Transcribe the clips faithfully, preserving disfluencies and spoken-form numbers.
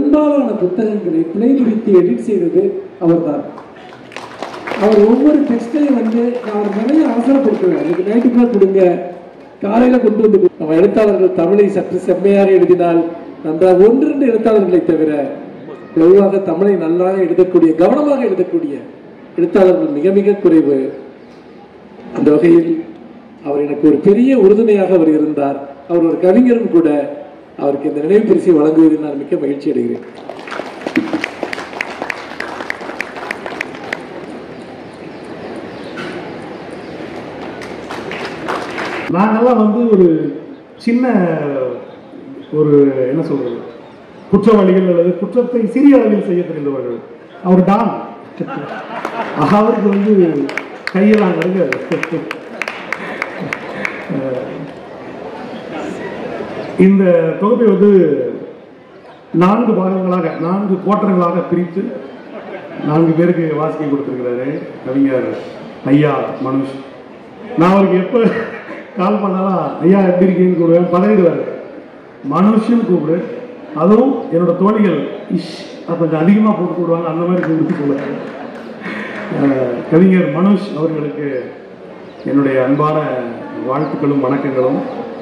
பெரும்பாலான புத்தகங்களை பிழை திருத்தி எடிட் செய்தது அவர்தான். அவர் ஒவ்வொரு டெக்ஸ்டையும் வந்து அவர் நிறைய அவசரப்படுத்துவார். அதுக்கு நைட்டுக்குள்ள கொடுங்க, காலையில கொண்டு வந்து நம்ம எழுத்தாளர்கள் தமிழை சற்று செம்மையாக எழுதினால் நன்றாக ஒன்று ரெண்டு எழுத்தாளர்களை தவிர பொதுவாக தமிழை நன்றாக எழுதக்கூடிய கவனமாக எழுதக்கூடிய எழுத்தாளர்கள் மிக மிக குறைவு. அந்த வகையில் அவர் எனக்கு ஒரு பெரிய உறுதுணையாக அவர் இருந்தார். அவர் ஒரு கவிஞரும் கூட. அவருக்கு இந்த நினைவு பரிசை வழங்குவதில் நான் மிக்க மகிழ்ச்சி அடைகிறேன். நாங்கெல்லாம் வந்து ஒரு சின்ன ஒரு என்ன சொல்றது குற்றவாளிகள் அல்லது குற்றத்தை சிறிய அளவில் செய்ய தெரிந்தவர்கள். அவர் டான், அவருக்கு வந்து கையெல்லாம் கிடையாது. இந்த தொகுப்பை வந்து நான்கு பாகங்களாக நான்கு கோட்டர்களாக பிரித்து நான்கு பேருக்கு வாசிக்க கொடுத்திருக்கிறாரு கவிஞர் ஐயா மனுஷ். நான் அவருக்கு எப்போ கால் பண்ணாலும் ஐயா எப்படி இருக்கீங்கன்னு கூப்பிடுவேன், பழகிடுவார். மனுஷன் கூப்பிடு, அதுவும் என்னோட தோழிகள் இஷ் கொஞ்சம் அதிகமாக போட்டு கூடுவாங்க, அந்த மாதிரி கூப்பிட்டு சொல்லுவாங்க. கவிஞர் மனுஷ் அவர்களுக்கு என்னுடைய அன்பான வாழ்த்துக்களும் வணக்கங்களும்.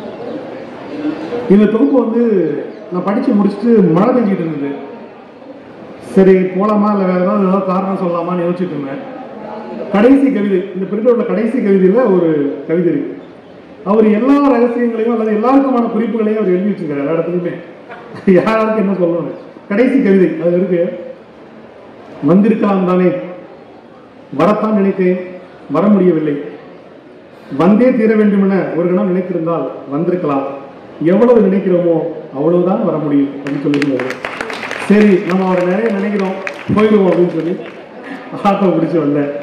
இந்த தொகுப்பு வந்து நான் படித்து முடிச்சுட்டு மழை பெஞ்சிட்டு இருந்தது. சரி போகலாமா இல்லை வேறு ஏதாவது ஏதாவது காரணம் சொல்லலாமான்னு யோசிச்சுட்டு இருந்தேன். கடைசி கவிதை, இந்த பிரிண்டில் உள்ள கடைசி கவிதையில் ஒரு கவிதை இருக்கு. அவர் எல்லா ரகசியங்களையும் அல்லது எல்லாருக்குமான குறிப்புகளையும் அவர் எழுதி வச்சிருக்காரு எல்லா இடத்துலையுமே. யாராருக்கு என்ன சொல்லணும், கடைசி கவிதை அது இருக்கு. வந்திருக்கலாம் தானே, வரத்தான் நினைத்தேன், வர முடியவில்லை. வந்தே தீர வேண்டும் என ஒரு கணம் நினைத்திருந்தால் வந்திருக்கலாம். எவ்வளவு நினைக்கிறோமோ அவ்வளவுதான் வர முடியும் அப்படின்னு சொல்லியிருந்தாரு. சரி நம்ம அவரை நிறைய நினைக்கிறோம், போயிடுவோம் அப்படின்னு சொல்லி ஆட்டோ பிடிச்சி வந்தேன்.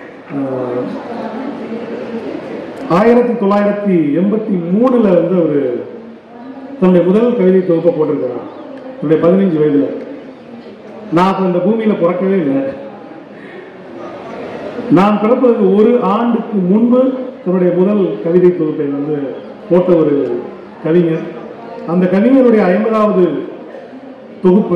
ஆயிரத்தி தொள்ளாயிரத்தி எண்பத்தி மூணுல வந்து அவர் தன்னுடைய முதல் கவிதை தொகுப்பை போட்டிருக்கிறார். தன்னுடைய பதினைஞ்சு வயதுல. நான் அப்ப இந்த பூமியில பிறக்கவே இல்லை. நான் பிறப்பதற்கு ஒரு ஆண்டுக்கு முன்பு தன்னுடைய முதல் கவிதை தொகுப்பை வந்து போட்ட ஒரு கவிஞர். அந்த கவிஞருடைய ஐம்பதாவது தொகுப்பு.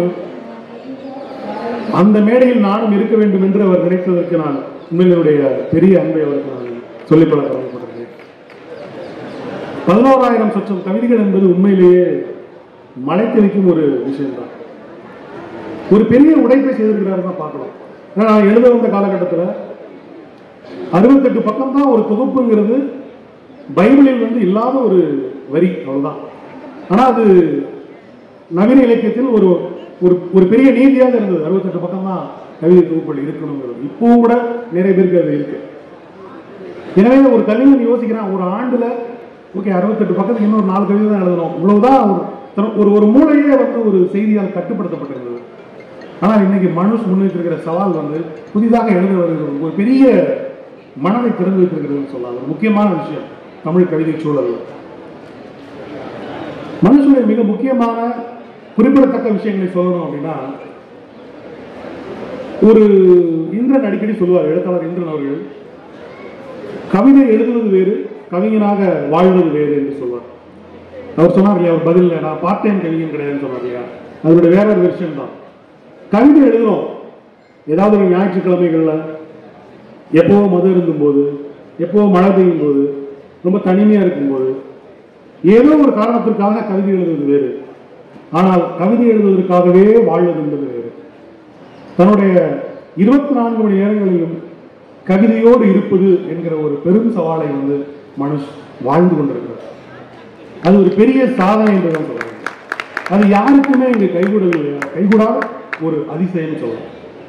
அந்த மேடையில் நானும் இருக்க வேண்டும் என்று அவர் நினைத்ததற்கு நான் உண்மையிலுடைய பெரிய அன்பை அவருக்கு நான் சொல்லிக் கொள்ள கடமைப்பட்டிருக்கேன். பதினோராயிரம் சொச்சம் கவிதைகள் என்பது உண்மையிலேயே மலைத்து வைக்கும் ஒரு விஷயம்தான். ஒரு பெரிய உடைப்பை செய்திருக்கிறார் தான் பார்க்கலாம். நான் எழுத வந்த காலகட்டத்தில் அறுபத்தெட்டு பக்கம் தான் ஒரு தொகுப்புங்கிறது பைபிளில் வந்து இல்லாத ஒரு வரி, அவ்வளவுதான். ஆனால் அது நவீன இலக்கியத்தில் ஒரு ஒரு பெரிய நீதியாக இருந்தது. அறுபத்தெட்டு பக்கம் தான் கவிதை தொகுப்புகள் இருக்கணுங்கிறது. இப்பவும் கூட நிறைய பேருக்கு அது இருக்கு. எனவே ஒரு கவிஞன் யோசிக்கிறான், ஒரு ஆண்டுல ஓகே அறுபத்தெட்டு பக்கத்துக்கு இன்னொரு நாலு கவிதை தான் எழுதணும், இவ்வளவுதான். ஒரு ஒரு மூளையே வந்து ஒரு செய்தியால் கட்டுப்படுத்தப்பட்டிருந்தது. ஆனால் இன்னைக்கு மனுஷ் முன்வைத்திருக்கிற சவால் வந்து புதிதாக எழுத வருகிறது, ஒரு பெரிய மனதை திறந்து வைத்திருக்கிறதுன்னு சொல்லலாம். ஒரு முக்கியமான விஷயம் தமிழ் கவிதை சூழல். மனுஷனுடைய மிக முக்கியமான குறிப்பிடத்தக்க விஷயங்களை சொல்லணும் அப்படின்னா, ஒரு இந்திரன் அடிக்கடி சொல்லுவார், எழுத்தாளர் இந்திரன் அவர்கள், கவிதை எழுதுவது வேறு, கவிஞனாக வாழ்வது வேறு என்று சொல்வார். அவர் சொன்னார் இல்லையா, அவர் பதில் நான் பார்ட் டைம் கவிஞன் கிடையாதுன்னு சொன்னார் இல்லையா, அதோட வேற ஒரு விஷயம் தான். கவிதை எழுதுறோம் ஏதாவது ஒரு ஞாயிற்றுக்கிழமைகள்ல, எப்போ மது இருந்தும் போது, எப்போ மழை பெய்யும் போது, ரொம்ப தனிமையா இருக்கும்போது, ஏதோ ஒரு காரணத்திற்காக கவிதை எழுதுவது வேறு. ஆனால் கவிதை எழுதுவதற்காகவே வாழ்வது என்பது வேறு. தன்னுடைய இருபத்தி நான்கு மணி நேரங்களிலும் கவிதையோடு இருப்பது என்கிற ஒரு பெரும் சவாலை வந்து மனுஷ் வாழ்ந்து கொண்டிருக்கிறார். அது ஒரு பெரிய சாதனை என்றுதான் சொல்றாங்க. அது யாருக்குமே இங்கு கைகூடவில்லை, கைகூடாத ஒரு அதிசயம் சொல்லலாம்.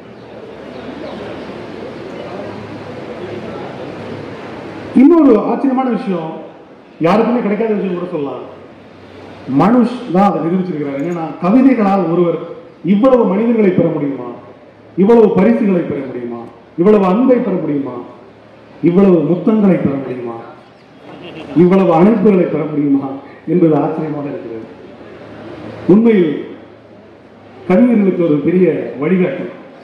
இன்னொரு ஆச்சரியமான விஷயம், யாருக்குமே கிடைக்காத விஷயம் கூட சொல்லலாம், மனுஷ் தான் அதை நிரூபிச்சிருக்கிறார். என்னன்னா, கவிதைகளால் ஒருவர் இவ்வளவு மனிதர்களை பெற முடியுமா, இவ்வளவு பரிசுகளை பெற முடியுமா, இவ்வளவு அன்பை பெற முடியுமா, இவ்வளவு முத்தங்களை பெற முடியுமா, இவ்வளவு அணைப்புகளை பெற முடியுமா என்பது ஆச்சரியமாக இருக்கிறது. உண்மையில் கவிஞர்களுக்கு ஒரு பெரிய வழிகாட்டு.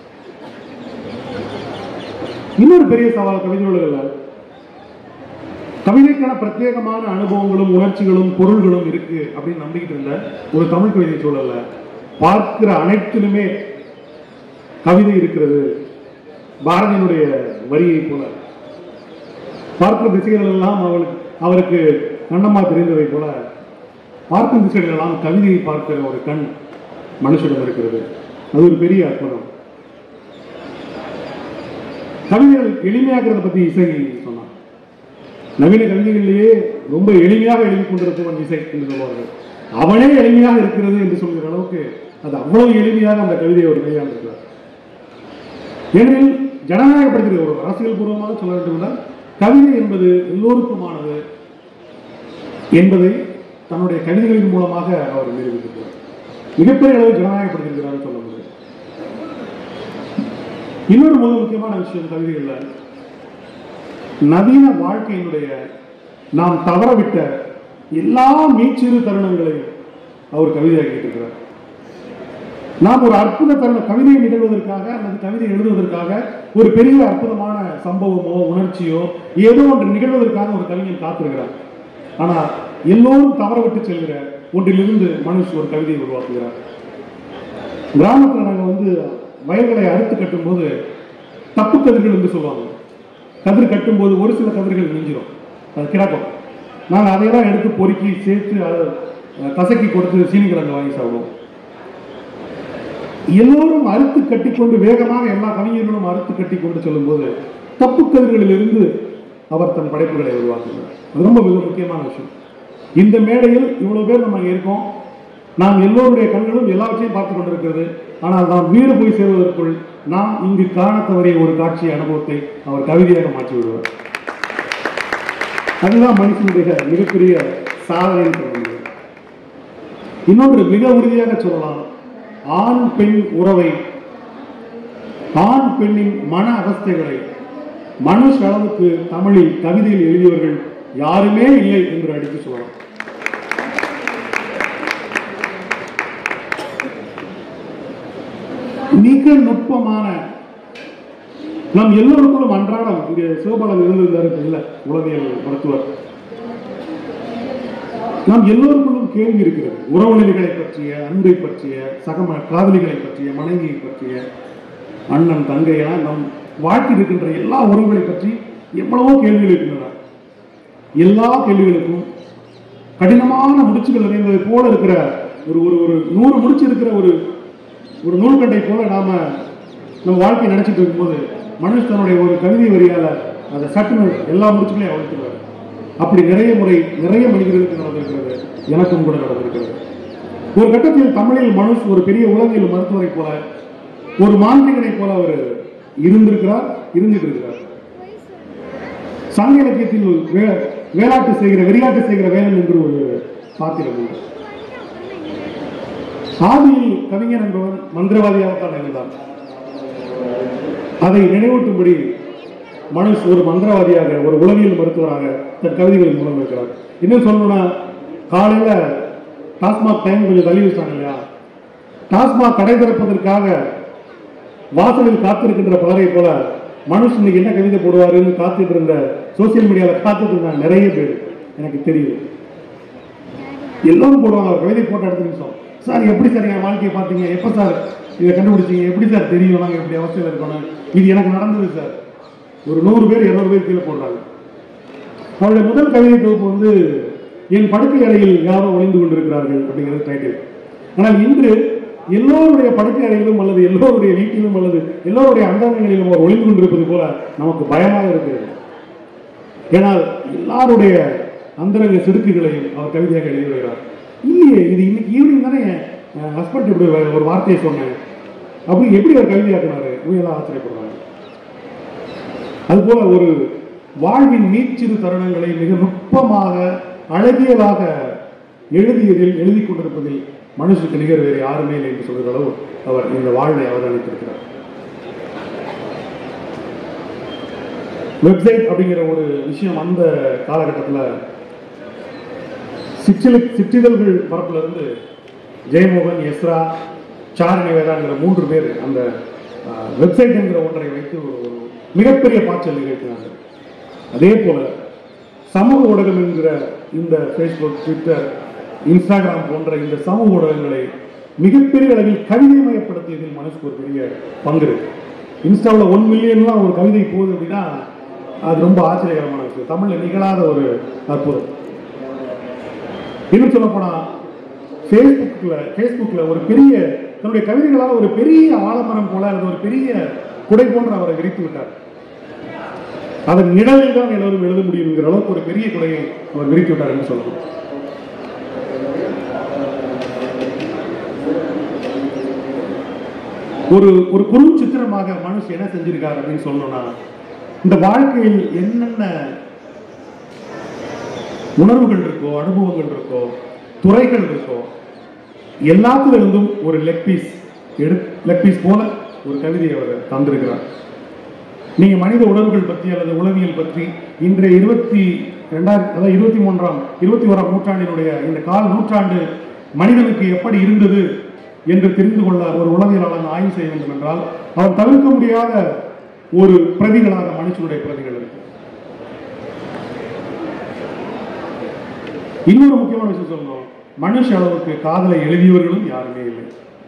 இன்னொரு பெரிய சவால் கவிதைகள், கவிதைக்கான பிரத்யேகமான அனுபவங்களும் உணர்ச்சிகளும் பொருள்களும் இருக்கு அப்படின்னு நம்பிக்கிட்டு இருந்த ஒரு தமிழ் கவிதை சூழல்ல பார்க்கிற அனைத்திலுமே கவிதை இருக்கிறது. பாரதியினுடைய வரியை போல பார்க்கிற திசைகள் எல்லாம் அவளுக்கு அவருக்கு கண்ணம்மா தெரிந்ததை போல பார்க்கும் திசைகள் எல்லாம் கவிதையை பார்க்கிற ஒரு கண் மனுஷனிடம் இருக்கிறது. அது ஒரு பெரிய அற்புதம். கவிதைகள் எளிமையாகிறத பத்தி இசை சொன்னான். நவீன கவிதைகளிலேயே ரொம்ப எளிமையாக எழுதி கொண்டிருப்பவன் இசை என்று சொல்வார்கள். அவனே எளிமையாக இருக்கிறது என்று சொல்கிற அளவுக்கு அது அவ்வளவு எளிமையாக அந்த கவிதையை ஒரு கையாண்டிருக்கிறார். ஏனெனில் ஜனநாயகப்படுத்துகிற ஒரு அரசியல் பூர்வமாக சொல்ல வேண்டும் என்றால் கவிதை என்பது எல்லோருக்குமானது என்பதை தன்னுடைய கவிதைகளின் மூலமாக அவர் நிரூபித்திருக்கிறார். மிகப்பெரிய அளவு ஜனநாயகப்படுத்திருக்கிறார் சொல்ல முடியும். இன்னொரு மிக முக்கியமான விஷயம் கவிதைகள்ல நவீன வாழ்க்கையினுடைய நாம் தவறவிட்ட எல்லா மீச்சிறு தருணங்களையும் அவர் கவிதையாக்கி இருக்கிறார். நாம் ஒரு அற்புத தருணம் கவிதையை நிகழ்வதற்காக அல்லது கவிதை எழுதுவதற்காக ஒரு பெரிய அற்புதமான சம்பவமோ உணர்ச்சியோ ஏதோ ஒன்று நிகழ்வதற்காக ஒரு கவிஞன் காத்திருக்கிறார். ஆனால் எல்லோரும் தவறவிட்டு செல்கிற ஒன்றிலிருந்து மனுஷ் ஒரு கவிதையை உருவாக்குகிறார். கிராமத்தில் நாங்கள் வந்து வயல்களை அறுத்து கட்டும் போது தப்பு கதிர்கள் என்று சொல்லுவாங்க. கதிர் கட்டும் போது ஒரு சில கதிர்கள் மிஞ்சிடும், அது கிடக்கும். நாங்கள் அதையெல்லாம் எடுத்து பொறுக்கி சேர்த்து அதை கசக்கி கொடுத்து சீனி கிழங்கு வாங்கி சாப்பிடுவோம். எல்லோரும் அறுத்து கட்டிக்கொண்டு வேகமாக எல்லா கவிஞர்களும் அறுத்து கட்டி கொண்டு செல்லும் போது தப்பு கதிர்களிலிருந்து அவர் தன் படைப்புகளை உருவாக்குகிறார். அது ரொம்ப மிக முக்கியமான விஷயம். இந்த மேடையில் இவ்வளவு பேர் நம்ம இருக்கோம். நாம் எல்லோருடைய கண்களும் எல்லாவற்றையும் பார்த்துக் கொண்டிருக்கிறது. ஆனால் நாம் வீடு போய் சேர்வதற்குள் நாம் இங்கு காண தவறிய ஒரு காட்சி அனுபவத்தை அவர் கவிதையாக மாற்றி விடுவார். அதுதான் மனுஷனுடைய மிகப்பெரிய சாதனை சொல்ல முடியும். இன்னொன்று மிக உறுதியாக சொல்லலாம், ஆண் பெண் உறவை, ஆண் பெண்ணின் மன அவஸ்தைகளை மனுஷ அளவுக்கு தமிழில் கவிதையில் எழுதியவர்கள் யாருமே இல்லை என்று அடித்து சொல்லலாம். மிக நுட்பமான நம் எல்லோருக்கும் அன்றாடம் இங்கே சிவபாலன் இருந்திருந்தாரு இல்ல உளவியல் மருத்துவர். நாம் எல்லோருக்கும் கேள்வி இருக்கிறது. உறவுநிலைகளை பற்றிய, அன்பை பற்றிய, சகம காதலிகளை பற்றிய, மனைவியை பற்றிய, அண்ணன் தங்கை என நம் வாழ்க்கை இருக்கின்ற எல்லா உறவுகளை பற்றி எவ்வளவோ கேள்விகள் இருக்கின்றன. எல்லா கேள்விகளுக்கும் கடினமான முடிச்சுகள் நிறைந்ததை போல இருக்கிற ஒரு ஒரு ஒரு நூறு முடிச்சு இருக்கிற ஒரு ஒரு நூல்கட்டை போல நாம நம்ம வாழ்க்கையை நினைச்சிட்டு இருக்கும்போது மனுஷ் தன்னுடைய ஒரு கவிதை வரியால அதை சட்டுன்னு எல்லா முடிச்சுகளையும் அழைத்துள்ளார். அப்படி நிறைய முறை நிறைய மனிதர்களுக்கு நடந்திருக்கிறது, எனக்கும் கூட நடந்திருக்கிறது. ஒரு கட்டத்தில் தமிழில் மனுஷ் ஒரு பெரிய உளவியல் மருத்துவரை போல, ஒரு மாந்திரிகனை போல அவர் இருந்திருக்கிறார், இருந்துட்டு இருக்கிறார். சங்க இலக்கியத்தில் வேளாட்டு செய்கிற வெறியாட்டு செய்கிற வேலன் என்று ஒரு பாத்திரம் உண்டு. ஆதியில் கவிஞர் என்பவன் மந்திரவாதியாகத்தான் இருந்தான். அதை நினைவூட்டும்படி மனுஷ் ஒரு மந்திரவாதியாக, ஒரு உளவியல் மருத்துவராக தன் கவிதைகளின் மூலம் இருக்கிறார். இன்னும் சொல்லணும்னா, காலையில டாஸ்மாக் டைம் கொஞ்சம் தள்ளி வச்சாங்க இல்லையா, டாஸ்மாக் கடை திறப்பதற்காக வாசலில் காத்திருக்கின்ற பலரை போல மனுஷ் இன்னைக்கு என்ன கவிதை போடுவாருன்னு காத்துட்டு இருந்த, சோசியல் மீடியாவில் காத்துட்டு இருந்தாங்க நிறைய பேர். எனக்கு தெரியும், எல்லாரும் போடுவாங்க. அவர் கவிதை போட்ட அடுத்த நிமிஷம், சார் எப்படி சார் என் வாழ்க்கையை பார்த்தீங்க, எப்போ சார் இதை கண்டுபிடிச்சிங்க, எப்படி சார் தெரியும் நாங்கள் எப்படி அவசியம் இருக்கணும், இது எனக்கு நடந்தது சார். ஒரு நூறு பேர் இருநூறு பேர் கீழே போடுறாங்க. அவருடைய முதல் கவிதை தொகுப்பு வந்து என் படுக்கை அறையில் யாரோ ஒளிந்து கொண்டிருக்கிறார்கள் அப்படிங்கிறது டைட்டில். ஆனால் இன்று எல்லோருடைய படுக்கை அறையிலும் அல்லது எல்லோருடைய வீட்டிலும் அல்லது எல்லோருடைய அந்தரங்களிலும் அவர் ஒளிந்து கொண்டிருப்பது போல நமக்கு பயமாக இருக்கிறது. ஏனால் எல்லாருடைய அந்தரங்க சிறுக்குகளையும் அவர் கவிதையாக எழுதி வருகிறார். இல்லையே, இது இன்னைக்கு ஈவினிங் தானே என் ஹஸ்பண்ட் இப்படி ஒரு வார்த்தையை சொன்னேன் அப்படி எப்படி ஒரு கவிதையாக்குனாரு, இவங்கெல்லாம் ஆச்சரியப்படுறாங்க. அதுபோல ஒரு வாழ்வின் மீச்சிறு தருணங்களை மிக நுட்பமாக அழகியதாக எழுதியதில் எழுதி கொண்டிருப்பதில் மனுஷனுக்கு நிகர் வேறு யாருமே இல்லை என்று சொல்கிற அளவு அவர் இந்த வாழ்வை அவதானித்திருக்கிறார். வெப்சைட் அப்படிங்கிற ஒரு விஷயம் அந்த காலகட்டத்தில் சிற்றில சிற்றிதழ்கள் பரப்புல இருந்து ஜெயமோகன், எஸ்ரா, சாரணி வேதாங்கிற மூன்று பேர் அந்த வெப்சைட் என்கிற ஒன்றை வைத்து ஒரு மிகப்பெரிய பாய்ச்சல் நிகழ்த்தினார்கள். அதே போல சமூக ஊடகம் என்கிற இந்த ஃபேஸ்புக், ட்விட்டர், இன்ஸ்டாகிராம் போன்ற இந்த சமூக ஊடகங்களை மிகப்பெரிய அளவில் கவிதை மயப்படுத்தியதில் மனசுக்கு ஒரு பெரிய பங்கு இருக்கு. இன்ஸ்டாவில் ஒன் மில்லியன்லாம் ஒரு கவிதை போகுது அப்படின்னா அது ரொம்ப ஆச்சரியகரமான விஷயம். தமிழில் நிகழாத ஒரு அற்புதம். இன்னும் சொல்ல போனா ஃபேஸ்புக்ல ஃபேஸ்புக்ல ஒரு பெரிய தன்னுடைய கவிதைகளால் ஒரு பெரிய ஆலமரம் போல அல்லது ஒரு பெரிய குடை போன்று அவரை விரித்து விட்டார். அதன் நிழலில் தான் எல்லோரும் எழுத முடியும் என்கிற அளவுக்கு ஒரு பெரிய குடையை அவர் விரித்து விட்டார் என்று சொல்லணும். ஒரு ஒரு குறுஞ்சித்திரமாக மனுஷன் என்ன செஞ்சிருக்காரு அப்படின்னு சொல்லணும்னா, இந்த வாழ்க்கையில் என்னென்ன உணர்வுகள் இருக்கோ, அனுபவங்கள் இருக்கோ, துறைகள் இருக்கோ, எல்லாத்திலிருந்தும் ஒரு லெக் பீஸ் எடு லெக் பீஸ் போல ஒரு கவிதையை அவர் தந்திருக்கிறார். நீங்க மனித உணர்வுகள் பற்றி அல்லது உளவியல் பற்றி இன்றைய இருபத்தி ரெண்டாயிரத்தி அதாவது இருபத்தி மூன்றாம் இருபத்தி ஓராம் நூற்றாண்டினுடைய இந்த கால நூற்றாண்டு மனிதனுக்கு எப்படி இருந்தது என்று தெரிந்து கொள்ள ஒரு உளவியலாளன் ஆய்வு செய்ய வேண்டும் என்றால் அவன் தவிர்க்க முடியாத ஒரு பிரதிகளாக மனுஷனுடைய பிரதிகள் இருக்கு. இன்னொரு முக்கியமான விஷயம் சொல்லணும், மனுஷ அளவுக்கு காதலை எழுதியவர்களும் யாருமே இல்லை.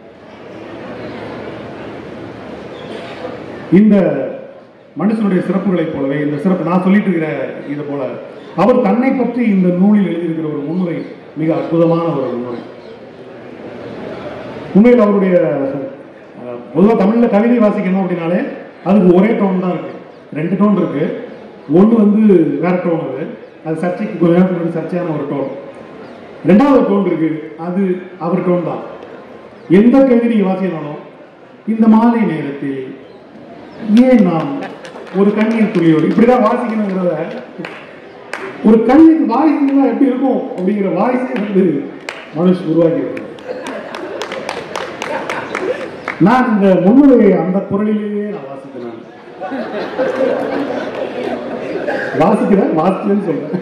இந்த மனுஷனுடைய சிறப்புகளைப் போலவே இந்த சிறப்பு நான் சொல்லிட்டு இருக்கிற இது போல அவர் தன்னை பற்றி இந்த நூலில் எழுதியிருக்கிற ஒரு முன்னுரை மிக அற்புதமான ஒரு முன்னுரை. உண்மையில் அவருடைய பொதுவாக தமிழில் கவிதை வாசிக்கணும் அப்படின்னாலே அதுக்கு ஒரே டோன் தான் இருக்கு. ரெண்டு டோன் இருக்கு. ஒன்று வந்து வேற டோன், அது அது சர்ச்சைக்கு கொஞ்ச நேரத்துக்கு முன்னாடி சர்ச்சையான ஒரு டோன். ரெண்டாவது டோன் இருக்கு, அது அவர் டோன் தான். எந்த கவிதை நீங்க வாசிக்கணும், இந்த மாலை நேரத்தில் ஏன் நாம் ஒரு கண்ணீர் துளியோடு இப்படிதான் வாசிக்கணுங்கிறத ஒரு கண்ணீர் வாசிக்கலாம் எப்படி இருக்கும் அப்படிங்கிற வாய்ஸை வந்து மனுஷ் உருவாக்கி இருக்கு. நான் இந்த முன்னுரையை அந்த குரலிலேயே நான் வாசிக்கிறேன் வாசிக்கிறேன் வாசிக்கிறேன்னு சொல்றேன்.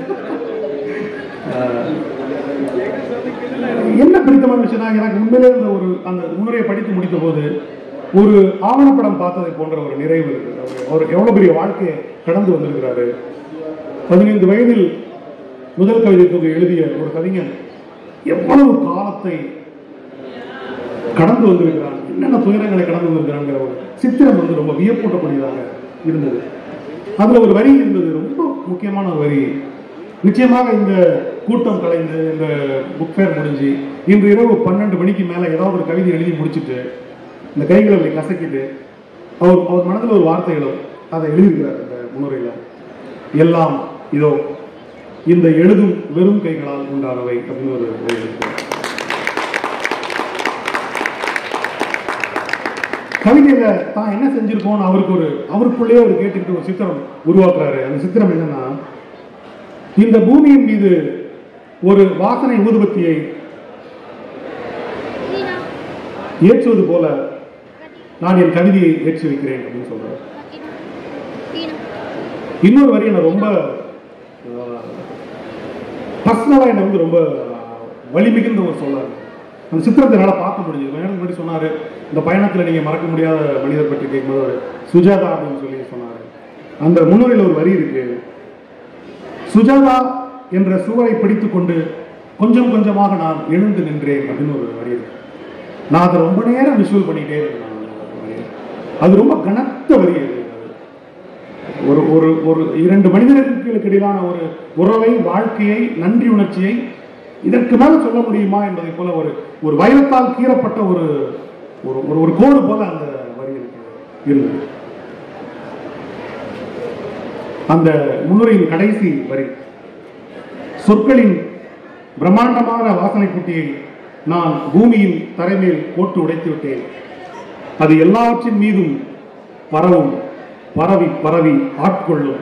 என்ன பிடித்தமான விஷயம், எனக்கு உண்மையிலே இந்த ஒரு அந்த முன்னுரையை படித்து முடித்த போது ஒரு ஆவணப்படம் பார்த்ததை போன்ற ஒரு நிறைவு இருக்கு. அவர் எவ்வளவு பெரிய வாழ்க்கையை கடந்து வந்திருக்கிறாரு. பதினைந்து வயதில் முதல் கவிதை தொகை எழுதிய ஒரு கவிஞன் எவ்வளவு காலத்தை கடந்து வந்திருக்கிறான், என்னென்ன துயரங்களை கடந்து வந்திருக்கிறாங்கிற ஒரு சித்திரம் வந்து ரொம்ப வியப்பூட்டக்கூடியதாக இருந்தது. அதுல ஒரு வரி இருந்தது, ரொம்ப முக்கியமான ஒரு வரி. நிச்சயமாக இந்த கூட்டம் கலைந்து இந்த புக் ஃபேர் முடிஞ்சு இன்று இரவு பன்னெண்டு மணிக்கு மேல ஏதாவது ஒரு கவிதை எழுதி முடிச்சுட்டு இந்த கைகளை அப்படி கசக்கிட்டு அவர் அவர் மனதில் ஒரு வார்த்தைகளும் அதை எழுதியிருக்கிறார் இந்த முன்னுரையில். எல்லாம் இதோ இந்த எழுதும் வெறும் கைகளால் உண்டானவை அப்படின்னு ஒரு எழுதியிருக்கிறார். கவிதையில தான் என்ன செஞ்சிருக்கோம்னு அவருக்கு ஒரு அவருக்குள்ளேயே ஒரு கேட்டுக்கிட்டு ஒரு சித்திரம் உருவாக்குறாரு. அந்த சித்திரம் என்னன்னா, இந்த பூமியின் மீது ஒரு வாசனை ஊதுபத்தியை ஏற்றுவது போல நான் என் கவிதையை ஏற்றி வைக்கிறேன் அப்படின்னு சொல்றாரு. இன்னொரு வரி என்ன ரொம்ப பர்சனலா என்ன வந்து ரொம்ப வலிமிகுந்த ஒரு சொல்லாரு. அந்த சித்திரத்தை என்னால் பார்க்க முடிஞ்சது. நேரம் முன்னாடி சொன்னாரு, இந்த பயணத்தில் நீங்க மறக்க முடியாத மனிதர் பற்றி கேட்கும்போது சுஜாதா அப்படின்னு சொல்லி சொன்னாரு. அந்த முன்னுரையில் ஒரு வரி இருக்கு, சுஜாதா என்ற சுவரை பிடித்துக் கொண்டு கொஞ்சம் கொஞ்சமாக நான் எழுந்து நின்றேன் அப்படின்னு ஒரு வரி இருக்கு. நான் அதை ரொம்ப நேரம் விஷுவல் பண்ணிட்டே இருக்கேன். அது ரொம்ப கனத்த வரி. ஒரு ஒரு ஒரு இரண்டு மனிதர்களுக்கு இடையிலான ஒரு உறவை, வாழ்க்கையை, நன்றி உணர்ச்சியை இதற்கு மேல சொல்ல முடியுமா என்பதை போல ஒரு ஒரு வைரத்தால் கீறப்பட்ட ஒரு ஒரு ஒரு கோடு போல அந்த வரி இருந்தது. அந்த முன்னுரையின் கடைசி வரி, சொற்களின் பிரம்மாண்டமான வாசனை குட்டியை நான் பூமியின் தரைமேல் போட்டு உடைத்து விட்டேன். அது எல்லாவற்றின் மீதும் பரவும், பரவி பரவி ஆட்கொள்ளும்.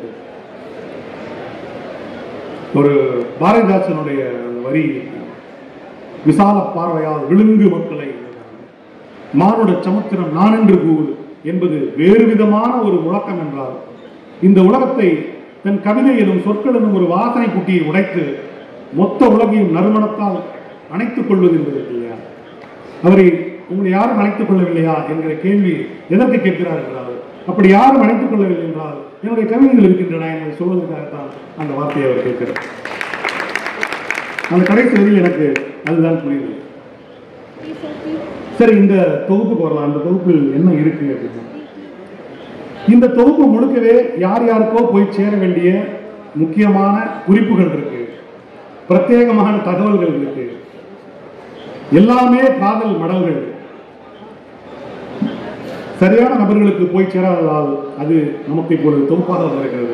ஒரு பாரதிதாசனுடைய வரி, விசால பார்வையால் விழுங்கு மக்களை மானுட சமுத்திரம் நான் என்று கூறு என்பது வேறு விதமான ஒரு முழக்கம் என்றால், இந்த உலகத்தை தன் கவிதை எனும் சொற்கள் எனும் ஒரு வாசனை குட்டியை உடைத்து மொத்த உலகையும் நறுமணத்தால் அணைத்துக் கொள்வது என்பது இல்லையா? அவரை உங்களை யாரும் அணைத்துக் கொள்ளவில்லையா என்கிற கேள்வி எதற்கு கேட்கிறார் என்றால், அப்படி யாரும் அணைத்துக் கொள்ளவில்லை என்றால் என்னுடைய கவிதைகள் இருக்கின்றன என்பதை சொல்வதற்காகத்தான் அந்த வார்த்தையை அவர் கேட்கிறார். அந்த கடைசி வரியில் எனக்கு அதுதான் புரியுது. சரி, இந்த தொகுப்புக்கு வரலாம். அந்த தொகுப்பில் என்ன இருக்கு அப்படின்னா, இந்த தொகுப்பு முழுக்கவே யார் யாருக்கோ போய் சேர வேண்டிய முக்கியமான குறிப்புகள் இருக்கு, பிரத்யேகமான தகவல்கள் இருக்கு, எல்லாமே காதல் மடல்கள். சரியான நபர்களுக்கு போய் சேராததால் அது நமக்கு இப்பொழுது தொகுப்பாக இருக்கிறது.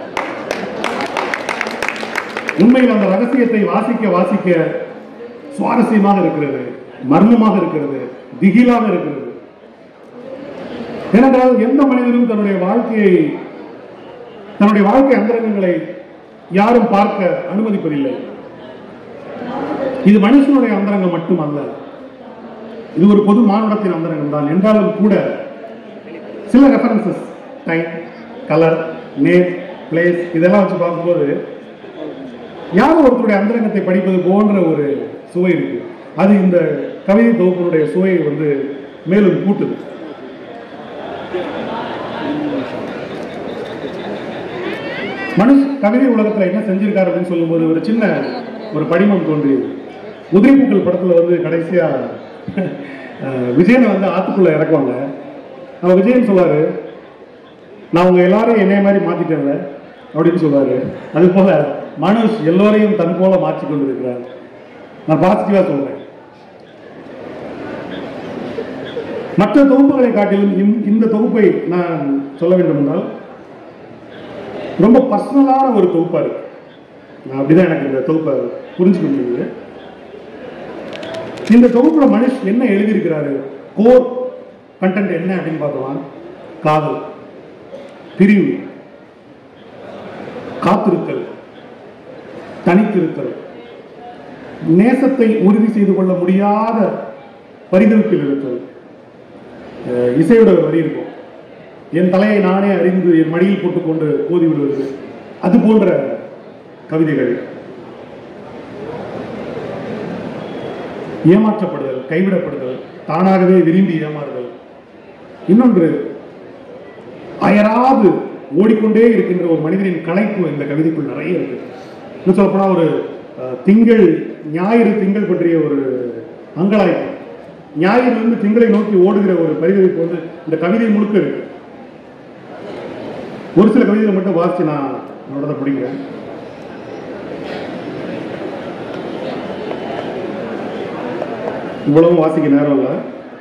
உண்மையில் அந்த ரகசியத்தை வாசிக்க வாசிக்க சுவாரஸ்யமாக இருக்கிறது, மர்மமாக இருக்கிறது, திகிலாக இருக்கிறது. ஏனென்றால் எந்த மனிதனும் தன்னுடைய வாழ்க்கையை, தன்னுடைய வாழ்க்கை அந்தரங்கங்களை யாரும் பார்க்க அனுமதிப்பதில்லை. இது மனுஷனுடைய அந்தரங்கம் மட்டுமல்ல, இது ஒரு பொது மானுடத்தின் அந்தரங்கம் தான். என்றாலும் கூட சில references, time, colour, name, place இதெல்லாம் வச்சு பார்க்கும்போது யாரோ ஒருத்தருடைய அந்தரங்கத்தை படிப்பது போன்ற ஒரு சுவை இருக்கு. அது இந்த கவிதை தொகுப்பினுடைய சுவையை வந்து மேலும் கூட்டுது. மனுஷ் கவிதை உலகத்துல என்ன செஞ்சிருக்காரு அப்படின்னு சொல்லும்போது ஒரு சின்ன ஒரு படிமம் தோன்றியது. உதிரிப்பூக்கள் படத்துல வந்து கடைசியா விஜயனை வந்து ஆத்துக்குள்ள இறக்குவாங்க. அவன் விஜயன் சொல்வாரு, நான் உங்க எல்லாரையும் என்னைய மாதிரி மாத்திட்டேன்ல அப்படின்னு சொல்வாரு. அது போல மனுஷ் எல்லோரையும் தன் போல மாற்றி கொண்டிருக்கிறார். நான் பாசிட்டிவா சொல்றேன். மற்ற தொகுப்புகளை காட்டிலும் இந்த தொகுப்பை நான் சொல்ல வேண்டும் என்றால் ரொம்ப பர்சனலான ஒரு தொகுப்பா இருக்கு. அப்படிதான் எனக்கு இந்த தொகுப்பை புரிஞ்சுக்க முடியுது. இந்த தொகுப்புல மனுஷ் என்ன எழுதியிருக்கிறாரு, கோர் கண்டென்ட் என்ன அப்படின்னு பார்த்தோம்னா, காதல், பிரிவு, காத்திருத்தல், தனித்திருத்தல், நேசத்தை உறுதி செய்து கொள்ள முடியாத பரிதவிப்பில் இருத்தல். இசையோட வரி இருக்கும், என் தலையை நானே அறிந்து என் மடியில் போட்டுக்கொண்டு ஓதி விடுவது, அது போன்ற கவிதைகள். ஏமாற்றப்படுதல், கைவிடப்படுதல், தானாகவே விரும்பி ஏமாறுதல். இன்னொன்று, அயராது ஓடிக்கொண்டே இருக்கின்ற ஒரு மனிதனின் கலைப்பு இந்த கவிதைக்குள் நிறைய இருக்கு. இன்னும் சொல்லப்போனா ஒரு திங்கள், ஞாயிறு திங்கள் பற்றிய ஒரு அங்கலாய்ப்பு, ஞாயிறிலிருந்து திங்களை நோக்கி ஓடுகிற ஒரு பரிதவிப்பு வந்து இந்த கவிதை முழுக்க இருக்கு. ஒரு சில கவிதைகளை மட்டும் வாசிச்சு நான் என்னோட பிடிக்கிறேன். இவ்வளவு வாசிக்க நேரம் இல்லை.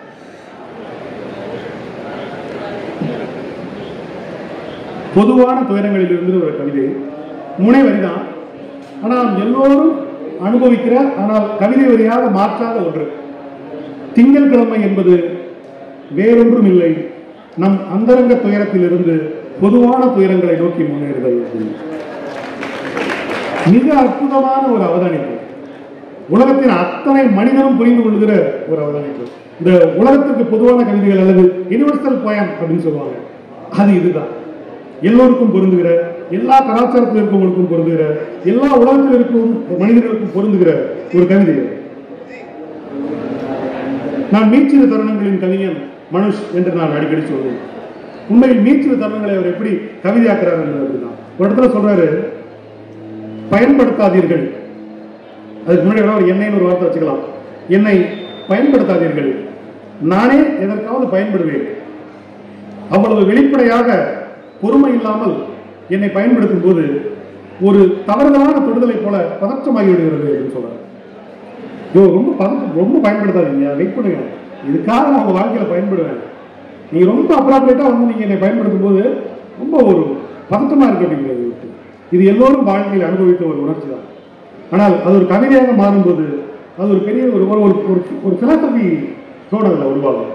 பொதுவான துயரங்களில் இருந்து ஒரு கவிதை, முனை வரிதான், ஆனால் எல்லோரும் அனுபவிக்கிற, ஆனால் கவிதை வரியாக மாற்றாத ஒன்று. திங்கட்கிழமை என்பது வேறொன்றும் இல்லை, நம் அந்தரங்க துயரத்தில் இருந்து பொதுவான துயரங்களை நோக்கி முன்னேறுதல். மிக அற்புதமான ஒரு அவதானிப்பு, உலகத்தின் அத்தனை மனிதனும் புரிந்து கொள்கிற ஒரு அவதானிப்பு. இந்த உலகத்துக்கு பொதுவான கவிதைகள் அல்லது யுனிவர்சல் போயம் அப்படின்னு சொல்லுவாங்க, அது இதுதான். எல்லோருக்கும் பொருந்துகிற, எல்லா கலாச்சாரத்தில் இருக்கவங்களுக்கும் பொருந்துகிற, எல்லா உலகத்தில் இருக்கும் மனிதர்களுக்கும் பொருந்துகிற ஒரு கவிதை. நான் மீச்சிறு தருணங்களின் கவிஞன் மனுஷ் என்று நான் அடிக்கடி சொல்வேன். உண்மையில் மீச்சிறு தருணங்களை அவர் எப்படி கவிதையாக்குறாரு அப்படின்னா, ஒரு இடத்துல சொல்றாரு, பயன்படுத்தாதீர்கள். அதுக்கு முன்னாடி ஒரு என்னைன்னு ஒரு வார்த்தை வச்சுக்கலாம். என்னை பயன்படுத்தாதீர்கள், நானே எதற்காவது பயன்படுவேன். அவ்வளவு வெளிப்படையாக பொறுமை இல்லாமல் என்னை பயன்படுத்தும் போது ஒரு தவறுதலான தொடுதலை போல பதற்றமாகி விடுகிறது என்று சொல்றாரு. ரொம்ப பதற்றம், ரொம்ப பயன்படுத்தாதீங்க, வெயிட் பண்ணுங்க, இதுக்காக நான் உங்க வாழ்க்கையில பயன்படுவேன். நீங்க ரொம்ப அப்ராப்ரேட்டா வந்து நீங்க என்னை பயன்படுத்தும் போது ரொம்ப ஒரு பதற்றமா இருக்கு அப்படிங்கிறது. இது எல்லோரும் வாழ்க்கையில் அனுபவித்த ஒரு உணர்ச்சி தான். ஆனால் அது ஒரு கவிதையாக மாறும்போது அது ஒரு பெரிய ஒரு ஒரு பிலாசபி தோணல உருவாகும்.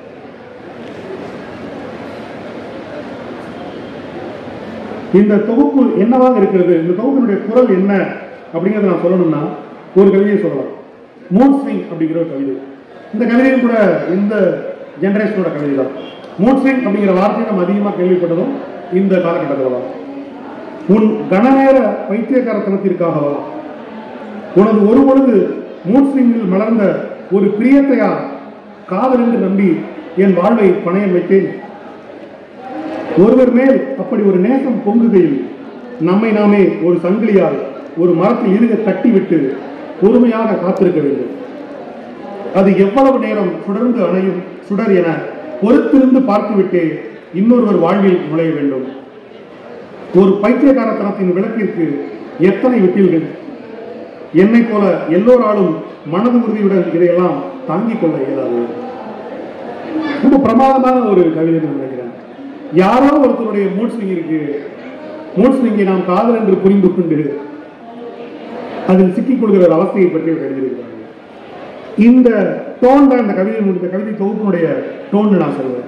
இந்த தொகுப்பு என்னவாக இருக்கிறது, இந்த தொகுப்பினுடைய குரல் என்ன அப்படிங்கிறத நான் சொல்லணும்னா ஒரு கவிதையை சொல்லலாம். மூட் ஸ்விங் அப்படிங்கிற ஒரு கவிதை. இந்த கவிதையும் கூட இந்த ஜெனரேஷனோட கவிதை தான். மூட் ஸ்விங் அப்படிங்கிற வார்த்தையை நம்ம அதிகமாக கேள்விப்பட்டதும் இந்த காலகட்டத்தில் தான். உன் கனநேர பைத்தியக்காரத்தனத்திற்காகவா, உனது ஒரு பொழுது மூட் ஸ்விங்கில் மலர்ந்த ஒரு பிரியத்தையா காதல் என்று நம்பி என் வாழ்வை பணையம் வைத்தேன். ஒருவர் மேல் அப்படி ஒரு நேசம் பொங்குகையில் நம்மை நாமே ஒரு சங்கிலியால் ஒரு மரத்தில் இருக கட்டிவிட்டு பொறுமையாக காத்திருக்க வேண்டும். அது எவ்வளவு நேரம் சுடர்ந்து அணையும் சுடர் என பொறுத்திருந்து பார்த்துவிட்டே இன்னொருவர் வாழ்வில் நுழைய வேண்டும். ஒரு பைத்தியக்காரத்தனத்தின் விளக்கிற்கு எத்தனை விட்டில்கள்! என்னை போல எல்லோராலும் மனது உறுதியுடன் இதையெல்லாம் தாங்கிக் கொள்ள இயலாது. ரொம்ப பிரமாதமான ஒரு கவிதை நான் நினைக்கிறேன். யாரோ ஒருத்தருடைய மூட் ஸ்விங்கிற்கு மூட் ஸ்விங்கை நாம் காதல் என்று புரிந்து கொண்டு அதில் சிக்கிக் கொள்கிற அவஸ்தையை பற்றி எழுதியிருக்கிறார்கள். இந்த டோன் தான் இந்த கவிதை இந்த கவிதை தொகுப்பினுடைய டோன் நான் சொல்வேன்.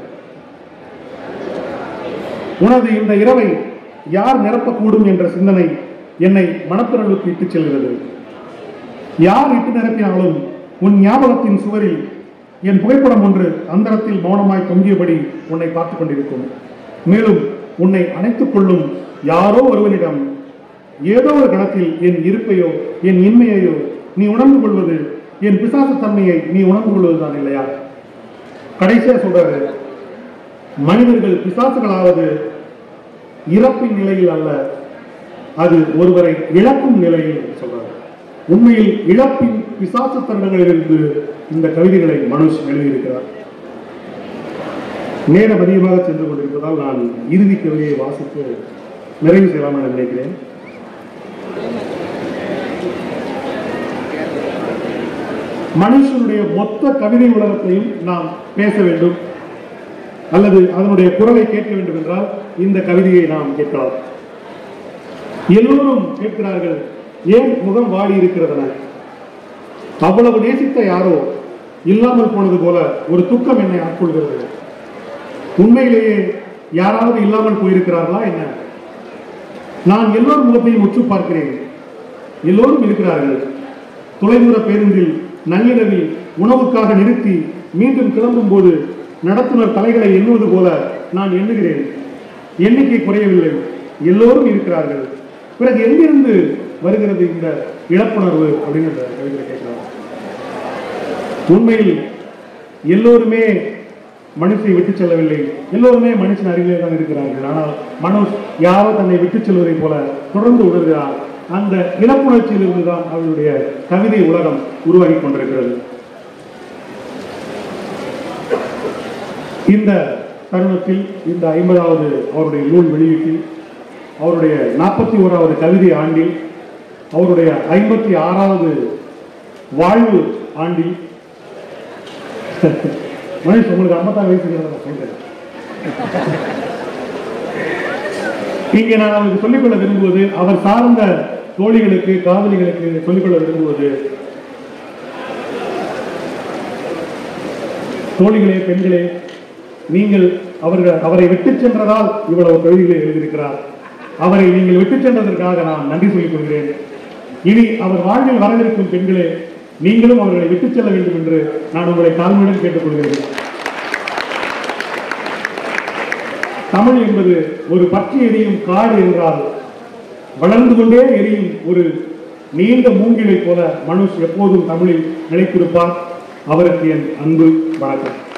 உனது இந்த இரவை யார் நிரப்பக்கூடும் என்ற சிந்தனை என்னை மனப்பிரளுக்கு இட்டுச் செல்கிறது. யார் இட்டு நிரப்பினாலும் உன் ஞாபகத்தின் சுவரில் என் புகைப்படம் ஒன்று அந்தரத்தில் மௌனமாய் தொங்கியபடி உன்னை பார்த்துக் கொண்டிருக்கும். மேலும் உன்னை அணைத்துக் கொள்ளும் யாரோ ஒருவனிடம் ஏதோ ஒரு கணத்தில் என் இருப்பையோ என் இன்மையையோ நீ உணர்ந்து கொள்வது, என் பிசாசு தன்மையை நீ உணர்ந்து கொள்வதுதான் இல்லையா? கடைசியா சொல்றாரு, மனிதர்கள் பிசாசுகளாவது இறப்பின் நிலையில் அல்ல, அது ஒருவரை இழக்கும் நிலையில் சொல்றாரு. உண்மையில் இழப்பின் பிசாசு தருணங்களிலிருந்து இந்த கவிதைகளை மனுஷ் எழுதியிருக்கிறார். நேரம் அதிகமாக சென்று கொண்டிருப்பதால் நான் இறுதி கவிதையை வாசித்து நிறைவு செய்யலாம் என நினைக்கிறேன். மனுஷனுடைய மொத்த கவிதை உலகத்தையும் நாம் பேச வேண்டும் அல்லது அதனுடைய குரலை கேட்க வேண்டும் என்றால் இந்த கவிதையை நாம் கேட்கலாம். எல்லோரும் கேட்கிறார்கள், ஏன் முகம் வாடி இருக்கிறதன? அவ்வளவு நேசித்த யாரோ இல்லாமல் போனது போல ஒரு துக்கம் என்னை ஆட்கொள்கிறது. உண்மையிலேயே யாராவது இல்லாமல் போயிருக்கிறார்களா என்ன? நான் எல்லோரும் முகத்தையும் உற்று பார்க்கிறேன். எல்லோரும் இருக்கிறார்கள். தொலைதூர பேருந்தில் நள்ளிரவில் உணவுக்காக நிறுத்தி மீண்டும் கிளம்பும் போது நடத்துனர் தலைகளை எண்ணுவது போல நான் எண்ணுகிறேன். எண்ணிக்கை குறையவில்லை, எல்லோரும் இருக்கிறார்கள். பிறகு எங்கிருந்து வருகிறது இந்த இழப்புணர்வு அப்படின்னு அந்த கவிதை கேட்கிறார். உண்மையில் எல்லோருமே மனுஷனை விட்டுச் செல்லவில்லை, எல்லோருமே மனுஷன் அருகிலே தான் இருக்கிறார்கள். ஆனால் மனுஷ் யாரோ தன்னை விட்டுச் செல்வதை போல தொடர்ந்து உணர்கிறார். அந்த இழப்புணர்ச்சியிலிருந்து தான் அவருடைய கவிதை உலகம் உருவாகி கொண்டிருக்கிறது. இந்த தருணத்தில் இந்த ஐம்பதாவது அவருடைய நூல் வெளியீட்டில் அவருடைய நாற்பத்தி ஓராவது கவிதை ஆண்டில் அவருடைய ஐம்பத்தி ஆறாவது வாழ்வு ஆண்டில் மனுஷ் உங்களுக்கு ஐம்பத்தாறு வயசு சொல்றேன். இங்கே நான் அவருக்கு சொல்லிக்கொள்ள விரும்புவது, அவர் சார்ந்த தோழிகளுக்கு காதலிகளுக்கு சொல்லிக்கொள்ள விரும்புவது, தோழிகளே பெண்களே, நீங்கள் அவர்கள் அவரை விட்டுச் சென்றதால் இவ்வளவு கவிதைகளை எழுதியிருக்கிறார். அவரை நீங்கள் விட்டுச் சென்றதற்காக நான் நன்றி சொல்லிக் கொள்கிறேன். இனி அவர் வாழ்வில் வரவிருக்கும் பெண்களே, நீங்களும் அவர்களை விட்டுச் செல்ல வேண்டும் என்று நான் உங்களை தாழ்மையுடன் கேட்டுக்கொள்கிறேன். தமிழ் என்பது ஒரு பற்றி எரியும் காடு என்றால் வளர்ந்து கொண்டே எரியும் ஒரு நீண்ட மூங்கிலை போல மனுஷ் எப்போதும் தமிழில் நிலைத்திருப்பார். அவருக்கு என் அன்பு வணக்கம்.